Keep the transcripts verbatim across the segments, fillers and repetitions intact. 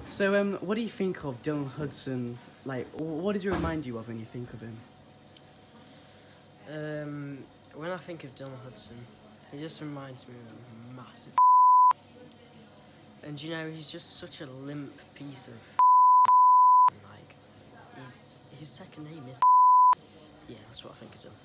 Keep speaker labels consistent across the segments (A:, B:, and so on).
A: So, um, what do you think of Dylan Hudson? Like, what does it remind you of when you think of him?
B: Um, when I think of Dylan Hudson, he just reminds me of a massive and you know, he's just such a limp piece of like, he's, his second name is yeah, that's what I think of him.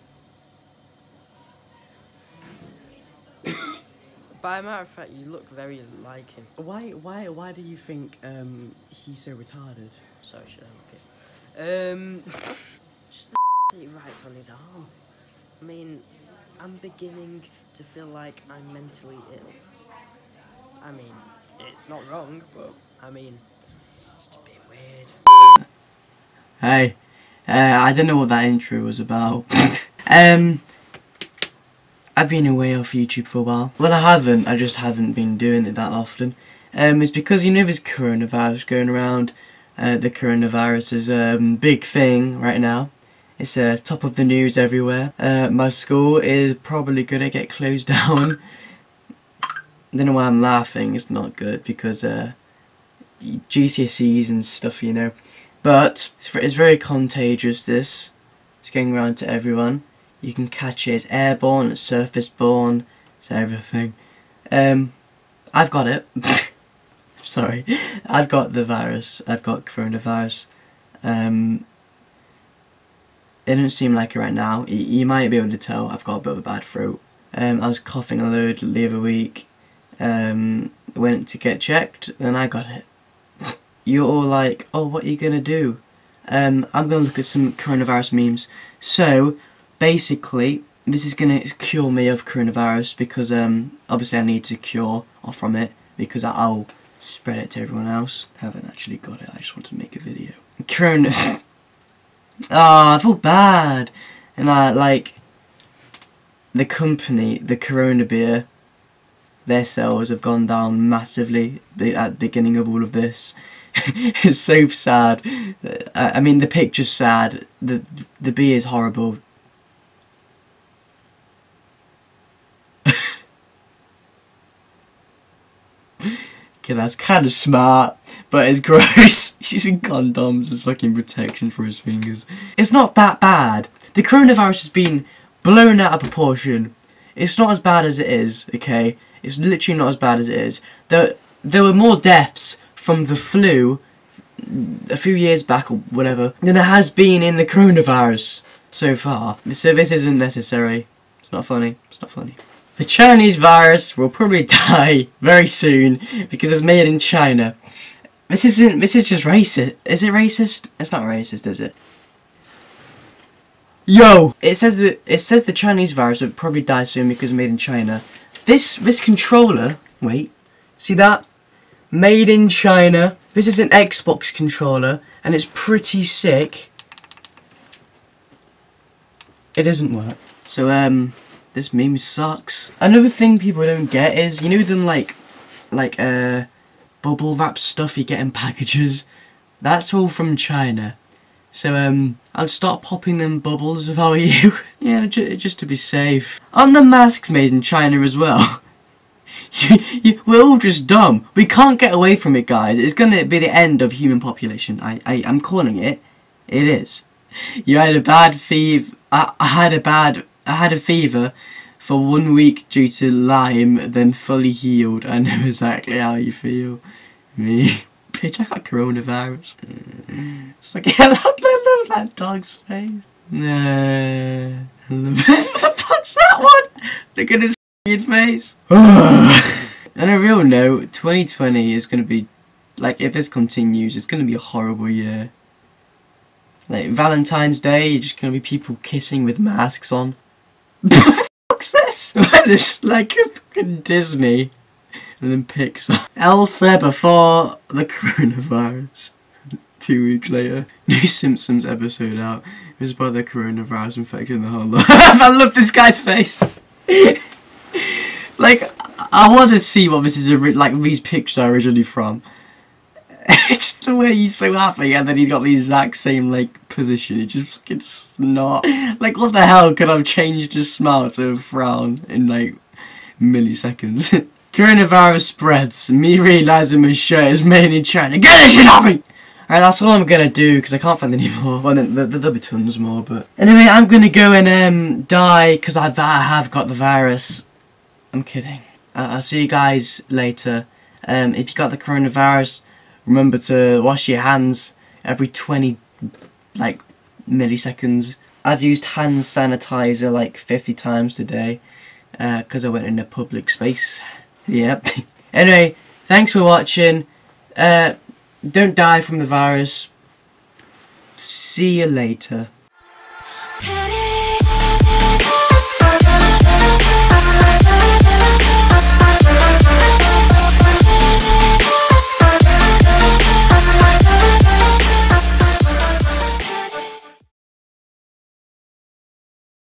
B: By a matter of fact, you look very like him.
A: Why, why, why do you think um, he's so retarded?
B: Sorry, should I look it? Um, just the that he writes on his arm. I mean, I'm beginning to feel like I'm mentally ill. I mean, it's not wrong, but I mean, it's just a bit weird.
C: Hey, uh, I don't know what that intro was about. um. I've been away off YouTube for a while. Well, I haven't, I just haven't been doing it that often. Um, it's because, you know, there's coronavirus going around. Uh, the coronavirus is a um, big thing right now. It's uh, top of the news everywhere. Uh, my school is probably going to get closed down. I don't know why I'm laughing, it's not good because uh, G C S Es and stuff, you know. But it's very contagious, this. It's going around to everyone. You can catch it, it's airborne, it's surface borne, it's everything. Um, I've got it. Sorry, I've got the virus, I've got coronavirus. Um, it doesn't seem like it right now. You, you might be able to tell I've got a bit of a bad throat. Um, I was coughing a load the other week, um, went to get checked and I got it. You're all like, oh, what are you gonna do? Um, I'm gonna look at some coronavirus memes. So, basically, this is going to cure me of coronavirus because um, obviously I need to cure off from it because I'll spread it to everyone else. I haven't actually got it, I just want to make a video. Corona... Ah, oh, I feel bad. And I, like, the company, the Corona beer, their sales have gone down massively at the beginning of all of this. It's so sad. I mean, the picture's sad, the, the beer is horrible. Okay, that's kind of smart, but it's gross. He's using condoms as fucking protection for his fingers. It's not that bad. The coronavirus has been blown out of proportion. It's not as bad as it is, okay? It's literally not as bad as it is. There, there were more deaths from the flu a few years back or whatever than there has been in the coronavirus so far. So this isn't necessary. It's not funny. It's not funny. The Chinese virus will probably die very soon because it's made in China. This isn't, this is just racist. Is it racist? It's not racist, is it? Yo! It says that, it says the Chinese virus will probably die soon because it's made in China. This, this controller, wait, see that? Made in China. This is an Xbox controller and it's pretty sick. It doesn't work. So, um... this meme sucks. Another thing people don't get is, you know them like, like uh, bubble wrap stuff you get in packages? That's all from China. So um, I'd start popping them bubbles if I were you. Yeah, j just to be safe. Aren't the masks made in China as well? you, you, we're all just dumb. We can't get away from it, guys. It's gonna be the end of human population. I, I, I'm calling it. It is. You had a bad fever. I, I had a bad... I had a fever for one week due to Lyme, then fully healed. I know exactly how you feel. Me. Bitch, I got coronavirus. Like, I love, I love that dog's face. Nah. I love it. What the fuck's that one? Look at his f***ing face. On a real note, twenty twenty is going to be, like, if this continues, it's going to be a horrible year. Like, Valentine's Day, you're just going to be people kissing with masks on. What the fuck's this? This like fucking Disney and then Pixar. Elsa before the coronavirus. Two weeks later, new Simpsons episode out. It was about the coronavirus infecting the whole lot. I love this guy's face. Like, I want to see what this is like. These pictures are originally from. It's just the way he's so happy, and then he's got the exact same like position. He just fucking snot. Like, what the hell could have changed his smile to a frown in like milliseconds? Coronavirus spreads. Me realising my shirt is made in China. Get this shit off me! Alright, that's all I'm gonna do because I can't find any more. Well, there, there, there'll be tons more, but anyway, I'm gonna go and um die because I, I have got the virus. I'm kidding. Uh, I'll see you guys later. Um, if you got the coronavirus, remember to wash your hands every twenty like milliseconds. I've used hand sanitizer like fifty times today because uh, I went in a public space. Yep. Anyway, thanks for watching. Uh, don't die from the virus. See you later.